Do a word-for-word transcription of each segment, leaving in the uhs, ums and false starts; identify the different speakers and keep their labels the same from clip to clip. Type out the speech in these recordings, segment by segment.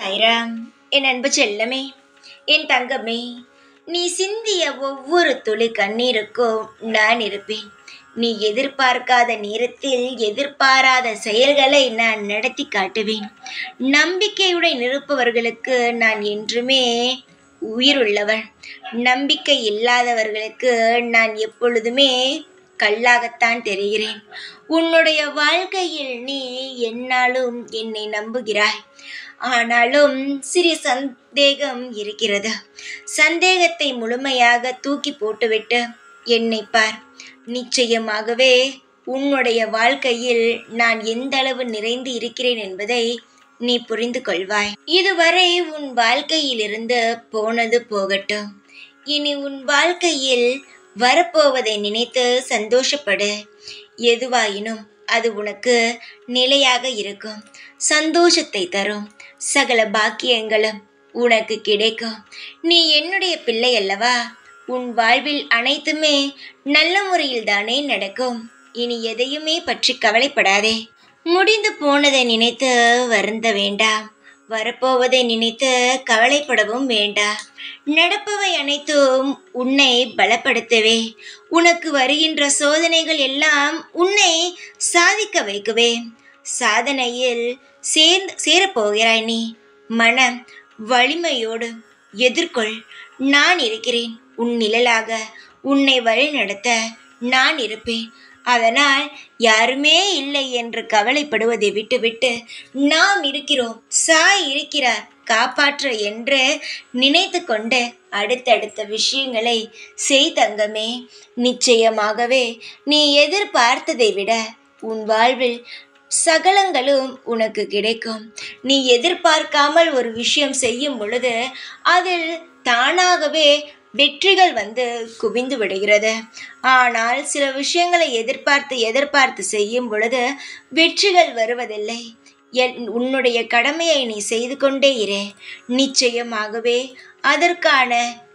Speaker 1: சாய்ராம். என் அன்பு செல்லமே, என் தங்கமே, நீ சிந்திய ஒவ்வொரு துளி கண்ணீருக்கும் நான் இருப்பேன். நீ எதிர்பார்க்காத நேரத்தில் எதிர்பாராத செயல்களை நான் நடத்தி காட்டுவேன். நம்பிக்கையுடன் இருப்பவர்களுக்கு நான் என்றுமே உயிருள்ளவன். நம்பிக்கை இல்லாதவர்களுக்கு நான் எப்பொழுதுமே கல்லாகத்தான் தெரிகிறேன். உன்னுடைய வாழ்க்கையில் நீ என்னாலும் என்னை நம்புகிறாய். ஆனாலும் சிறிய சந்தேகம் இருக்கிறது. சந்தேகத்தை முழுமையாக தூக்கி போட்டுவிட்டு என்னை பார். நிச்சயமாகவே உன்னுடைய வாழ்க்கையில் நான் எந்த அளவு நிறைந்து இருக்கிறேன் என்பதை நீ புரிந்து கொள்வாய். இதுவரை உன் வாழ்க்கையிலிருந்து போனது போகட்டும். இனி உன் வாழ்க்கையில் வரப்போவதை நினைத்து சந்தோஷப்படு. எதுவாயினும் அது உனக்கு நிலையாக இருக்கும். சந்தோஷத்தை தரும் சகல பாக்கியங்களும் உனக்கு கிடைக்கும். நீ என்னுடைய பிள்ளை அல்லவா? உன் வாழ்வில் அனைத்துமே நல்ல முறையில் தானே நடக்கும். இனி எதையுமே பற்றி கவலைப்படாதே. முடிந்து போனதை நினைத்து வருந்த வேண்டாம். வரப்போவதை நினைத்து கவலைப்படவும் வேண்டாம். நடப்பவை அனைத்தும் உன்னை பலப்படுத்தவே. உனக்கு வருகின்ற சோதனைகள் எல்லாம் உன்னை சாதிக்க வைக்கவே. சாதனையில் சேர்ந்து சேரப்போகிறாய் நீ. மனம் வலிமையோடு எதிர்கொள். நான் இருக்கிறேன். உன் நிழலாக உன்னை வழி நடத்த நான் இருப்பேன். அதனால் யாருமே இல்லை என்று கவலைப்படுவதை விட்டுவிட்டு நாம் இருக்கிறோம், சாய் இருக்கிறார் காப்பாற்ற என்று நினைத்து கொண்டு அடுத்தடுத்த விஷயங்களை செய் தங்கமே. நிச்சயமாகவே நீ எதிர்பார்த்ததை விட உன் வாழ்வில் சகலங்களும் உனக்கு கிடைக்கும். நீ எதிர்பார்க்காமல் ஒரு விஷயம் செய்யும் பொழுது அதில் தானாகவே வெற்றிகள் வந்து குவிந்து விடுகிறது. ஆனால் சில விஷயங்களை எதிர்பார்த்து எதிர்பார்த்து செய்யும் பொழுது வெற்றிகள் வருவதில்லை. என் உன்னுடைய கடமையை நீ செய்து கொண்டே இரு. நிச்சயமாகவே அதற்கான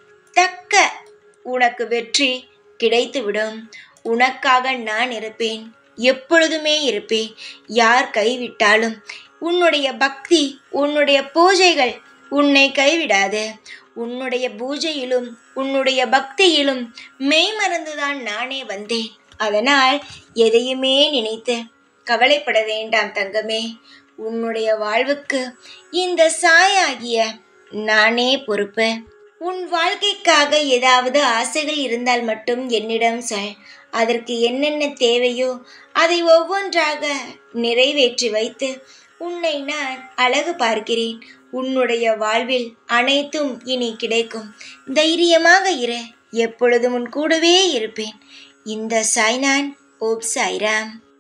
Speaker 1: தக்க உனக்கு வெற்றி கிடைத்துவிடும். உனக்காக நான் இருப்பேன், எப்பொழுதுமே இருப்பேன். யார் கைவிட்டாலும் உன்னுடைய பக்தி, உன்னுடைய பூஜைகள் உன்னை கைவிடாது. உன்னுடைய பூஜையிலும் உன்னுடைய பக்தியிலும் மெய்மறந்துதான் நானே வந்தேன். அதனால் எதையுமே நினைத்து கவலைப்பட வேண்டாம் தங்கமே. உன்னுடைய வாழ்வுக்கு இந்த சாயாகிய நானே பொறுப்பு. உன் வாழ்க்கைக்காக ஏதாவது ஆசைகள் இருந்தால் மட்டும் என்னிடம் சொல். அதற்கு என்னென்ன தேவையோ அதை ஒவ்வொன்றாக நிறைவேற்றி வைத்து உன்னை நான் அழகு பார்க்கிறேன். உன்னுடைய வாழ்வில் அனைத்தும் இனி கிடைக்கும். தைரியமாக இரு. எப்பொழுதும் உன் கூடவே இருப்பேன். இந்த சாய்நான். ஓம் சாய்ராம்.